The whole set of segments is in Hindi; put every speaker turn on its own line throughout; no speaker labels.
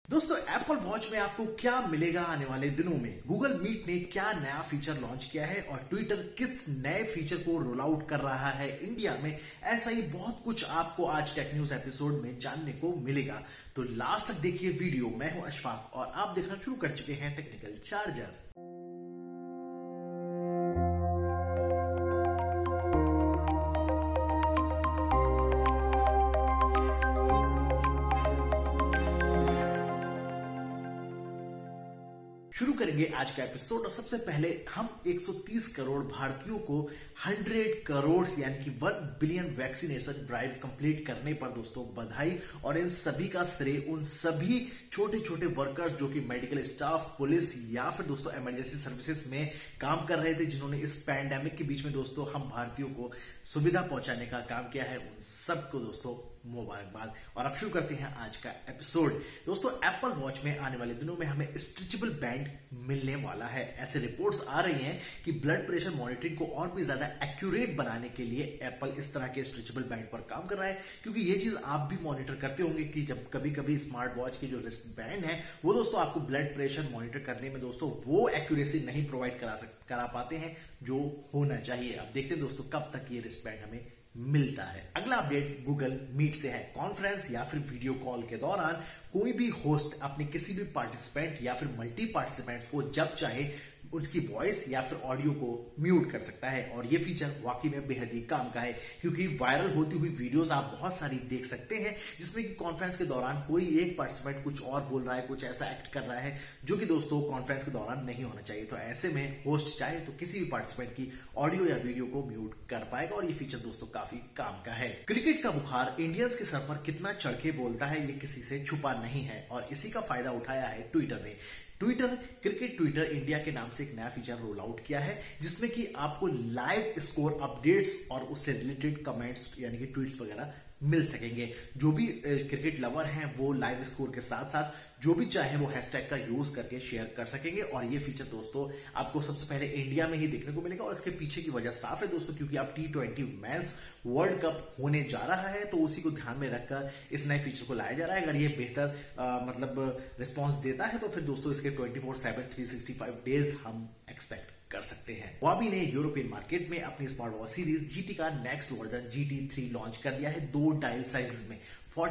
दोस्तों एप्पल वॉच में आपको क्या मिलेगा आने वाले दिनों में? गूगल मीट ने क्या नया फीचर लॉन्च किया है और ट्विटर किस नए फीचर को रोल आउट कर रहा है इंडिया में? ऐसा ही बहुत कुछ आपको आज टेक न्यूज एपिसोड में जानने को मिलेगा। तो लास्ट तक देखिए वीडियो। मैं हूं अशफाक और आप देखना शुरू कर चुके हैं टेक्निकल चार्जर। शुरू करेंगे आज का एपिसोड और सबसे पहले हम 130 करोड़ भारतीयों को 100 करोड़ यानी कि 1 बिलियन वैक्सीनेशन ड्राइव कंप्लीट करने पर दोस्तों बधाई। और इन सभी का श्रेय उन सभी छोटे छोटे वर्कर्स जो कि मेडिकल स्टाफ, पुलिस या फिर दोस्तों इमरजेंसी सर्विसेज में काम कर रहे थे, जिन्होंने इस पैंडेमिक के बीच में दोस्तों हम भारतीयों को सुविधा पहुंचाने का काम किया है। उन सबको दोस्तों मुबारकबाद। और अब शुरू करते हैं आज का एपिसोड। दोस्तों एप्पल वॉच में आने वाले दिनों में हमें स्ट्रेचेबल बैंड मिलने वाला है। ऐसे रिपोर्ट्स आ रही हैं कि ब्लड प्रेशर मॉनिटरिंग को और भी ज्यादा एक्यूरेट बनाने के लिए एप्पल इस तरह के स्ट्रेचेबल बैंड पर काम कर रहा है, क्योंकि ये चीज आप भी मॉनिटर करते होंगे कि जब कभी कभी स्मार्ट वॉच के जो रिस्ट बैंड है वो दोस्तों आपको ब्लड प्रेशर मॉनिटर करने में दोस्तों वो एक्यूरेसी नहीं प्रोवाइड करा पाते हैं जो होना चाहिए। अब देखते हैं दोस्तों कब तक ये रिस्ट बैंड हमें मिलता है। अगला अपडेट गूगल मीट से है। कॉन्फ्रेंस या फिर वीडियो कॉल के दौरान कोई भी होस्ट अपने किसी भी पार्टिसिपेंट या फिर मल्टी पार्टिसिपेंट को जब चाहे उसकी वॉइस या फिर ऑडियो को म्यूट कर सकता है। और ये फीचर वाकई में बेहद ही काम का है, क्योंकि वायरल होती हुई वीडियोस आप बहुत सारी देख सकते हैं जिसमें कि कॉन्फ्रेंस के दौरान कोई एक पार्टिसिपेंट कुछ और बोल रहा है, कुछ ऐसा एक्ट कर रहा है जो कि दोस्तों कॉन्फ्रेंस के दौरान नहीं होना चाहिए। तो ऐसे में होस्ट चाहे तो किसी भी पार्टिसिपेंट की ऑडियो या वीडियो को म्यूट कर पाएगा और ये फीचर दोस्तों काफी काम का है। क्रिकेट का बुखार इंडियंस के सर पर कितना चढ़ के बोलता है ये किसी से छुपा नहीं है और इसी का फायदा उठाया है ट्विटर ने। क्रिकेट ट्विटर इंडिया के नाम से एक नया फीचर रोल आउट किया है जिसमें कि आपको लाइव स्कोर अपडेट्स और उससे रिलेटेड कमेंट्स यानी कि ट्वीट्स वगैरह मिल सकेंगे। जो भी क्रिकेट लवर हैं वो लाइव स्कोर के साथ साथ जो भी चाहे वो हैशटैग का यूज करके शेयर कर सकेंगे। और ये फीचर दोस्तों आपको सबसे पहले इंडिया में ही देखने को मिलेगा और इसके पीछे की वजह साफ है दोस्तों, क्योंकि अब T20 मेंस वर्ल्ड कप होने जा रहा है, तो उसी को ध्यान में रखकर इस नए फीचर को लाया जा रहा है। अगर ये बेहतर रिस्पॉन्स देता है तो फिर दोस्तों इसके 24/7 365 डेज हम एक्सपेक्ट कर सकते हैं। Huawei ने यूरोपियन मार्केट में अपनी स्मार्ट वॉच सीरीज GT का नेक्स्ट वर्जन GT3 लॉन्च कर दिया है। 2 डायल साइजेस में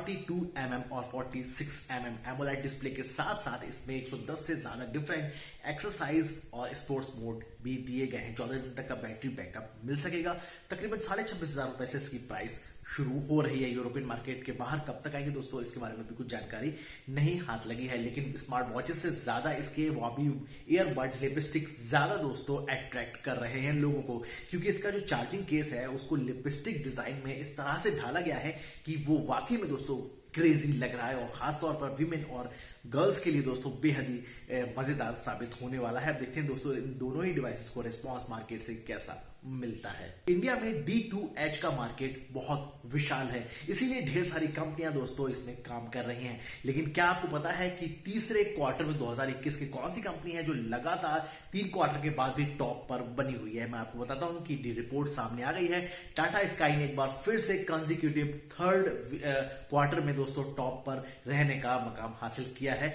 42mm और 46mm एमोलेड डिस्प्ले के साथ साथ इसमें 110 से ज्यादा डिफरेंट एक्सरसाइज और स्पोर्ट्स मोड भी दिए गए हैं। 14 दिन तक का बैटरी बैकअप मिल सकेगा। तकरीबन 26,500 रुपए से इसकी प्राइस शुरू हो रही है। यूरोपियन मार्केट के बाहर कब तक आएंगे दोस्तों इसके बारे में भी कुछ जानकारी नहीं हाथ लगी है, लेकिन स्मार्ट वॉचेस से ज्यादा इसके Huawei ईयरबड्स लिपस्टिक ज्यादा दोस्तों अट्रैक्ट कर रहे हैं लोगों को, क्योंकि इसका जो चार्जिंग केस है उसको लिपस्टिक डिजाइन में इस तरह से ढाला गया है कि वो वाकई में दोस्तों क्रेजी लग रहा है और खासतौर पर विमेन और गर्ल्स के लिए दोस्तों बेहद ही मजेदार साबित होने वाला है। अब देखते हैं दोस्तों इन दोनों ही डिवाइसेस को रिस्पांस मार्केट से कैसा मिलता है। इंडिया में D2H का मार्केट बहुत विशाल है, इसीलिए ढेर सारी कंपनियां दोस्तों इसमें काम कर रही हैं। लेकिन क्या आपको पता है कि तीसरे क्वार्टर में 2021 की कौन सी कंपनी है जो लगातार 3 क्वार्टर के बाद भी टॉप पर बनी हुई है? मैं आपको बताता हूं कि रिपोर्ट सामने आ गई है। टाटा स्काई ने एक बार फिर से कंसेक्यूटिव 3rd क्वार्टर में दोस्तों टॉप पर रहने का मकाम हासिल किया है।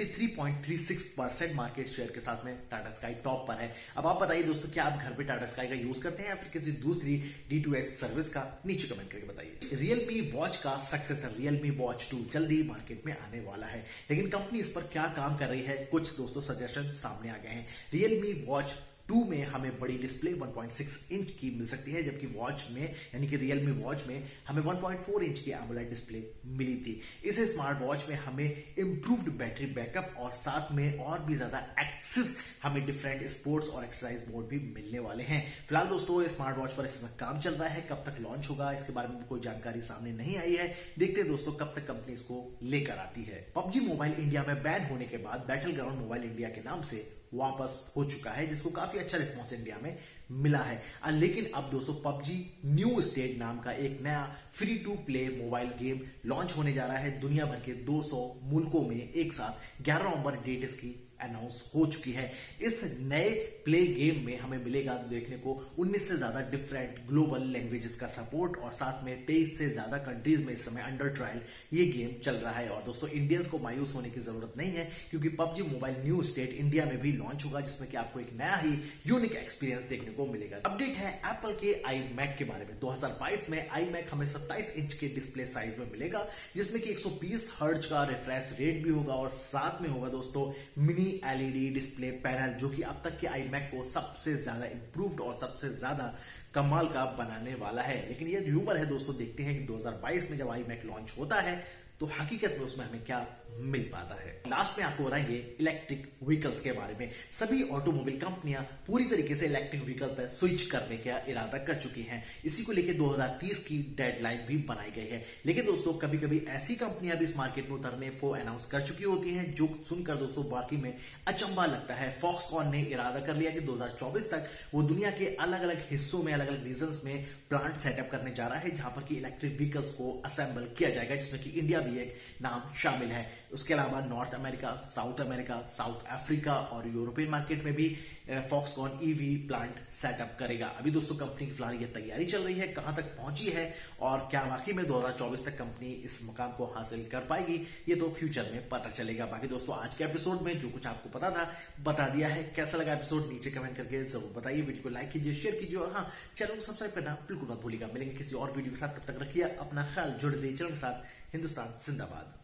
33.36% मार्केट शेयर के साथ में टाटा स्काई टॉप पर है। अब आप बताइए दोस्तों, क्या आप घर पे टाटा स्काई का यूज करते हैं या फिर किसी दूसरी D2H सर्विस का? नीचे कमेंट करके बताइए। रियलमी वॉच का सक्सेसर रियलमी वॉच 2 जल्दी मार्केट में आने वाला है, लेकिन कंपनी इस पर क्या काम कर रही है, कुछ दोस्तों सजेशन सामने आ गए हैं। रियलमी वॉच 2 में हमें बड़ी डिस्प्ले 1.6 इंच की मिल सकती है, जबकि वॉच में यानी कि रियलमी वॉच में हमें 1.4 इंच की एमोलेड डिस्प्ले मिली थी। इस स्मार्ट वॉच में हमें इंप्रूव्ड बैटरी बैकअप और साथ में और भी ज्यादा एक्सेस, हमें डिफरेंट स्पोर्ट्स और एक्सरसाइज मोड भी मिलने वाले हैं। फिलहाल दोस्तों स्मार्ट वॉच पर इसमें काम चल रहा है, कब तक लॉन्च होगा इसके बारे में कोई जानकारी सामने नहीं आई है। देखते हैं दोस्तों कब तक कंपनी इसको लेकर आती है। PUBG मोबाइल इंडिया में बैन होने के बाद बैटल ग्राउंड मोबाइल इंडिया के नाम से वापस हो चुका है, जिसको काफी अच्छा रिस्पॉन्स इंडिया में मिला है। लेकिन अब दोस्तों PUBG न्यू स्टेट नाम का एक नया free to play mobile game launch होने जा रहा है। दुनिया भर के 200 मुल्कों में एक साथ 11 नवंबर डेट इसकी अनाउंस हो चुकी है। इस नए प्ले गेम में हमें मिलेगा देखने को 19 से ज्यादा डिफरेंट ग्लोबल लैंग्वेजेस का सपोर्ट और साथ में 23 से ज्यादा कंट्रीज में इस समय अंडर ट्रायल ये गेम चल रहा है। और दोस्तों इंडियंस को मायूस होने की जरूरत नहीं है, क्योंकि PUBG mobile new state India में भी लॉन्च होगा, जिसमें कि आपको एक नया ही यूनिक एक्सपीरियंस देखने को मिलेगा। अपडेट है एप्पल के iMac के बारे में। 2022 में iMac हमें 27 इंच के डिस्प्ले साइज में मिलेगा, जिसमें कि 120 हर्ट्ज का रिफ्रेश रेट भी होगा और साथ में होगा दोस्तों मिनी एलईडी डिस्प्ले पैनल, जो कि अब तक के iMac को सबसे ज्यादा इंप्रूव्ड और सबसे ज्यादा कमाल का बनाने वाला है। लेकिन ये र्यूमर है दोस्तों, देखते हैं कि 2022 में जब iMac लॉन्च होता है तो हकीकत में उसमें हमें क्या मिल पाता है। लास्ट में आपको बताएंगे इलेक्ट्रिक व्हीकल्स के बारे में। सभी ऑटोमोबाइल कंपनियां पूरी तरीके से इलेक्ट्रिक व्हीकल पर स्विच करने का इरादा कर चुकी हैं। इसी को लेकर 2030 की डेडलाइन भी बनाई गई है। लेकिन दोस्तों कभी कभी ऐसी कंपनियां भी इस मार्केट में उतरने को अनाउंस कर चुकी होती हैं, जो सुनकर दोस्तों बाकी में अचंबा लगता है। फॉक्सकॉन ने इरादा कर लिया कि 2024 तक वो दुनिया के अलग अलग हिस्सों में, अलग अलग रीजन्स में प्लांट सेटअप करने जा रहा है, जहां पर कि इलेक्ट्रिक व्हीकल्स को असेंबल किया जाएगा, जिसमें कि इंडिया भी एक नाम शामिल है। उसके अलावा नॉर्थ अमेरिका, साउथ अफ्रीका और यूरोपियन मार्केट में भी फॉक्सकॉन ईवी प्लांट सेटअप करेगा। अभी दोस्तों कंपनी की फिलहाल ये तैयारी चल रही है, कहां तक पहुंची है और क्या वाकई में 2024 तक कंपनी इस मुकाम को हासिल कर पाएगी, ये तो फ्यूचर में पता चलेगा। बाकी दोस्तों आज के एपिसोड में जो कुछ आपको पता था बता दिया है। कैसा लगा एपिसोड नीचे कमेंट करके जरूर बताइए। वीडियो को लाइक कीजिए, शेयर कीजिए और हाँ, चैनल को सब्सक्राइब करना बिल्कुल मत भूलिएगा। मिलेंगे किसी और वीडियो के साथ, तब तक रखिए अपना ख्याल। जुड़े रहिए चैनल के साथ। हिंदुस्तान जिंदाबाद।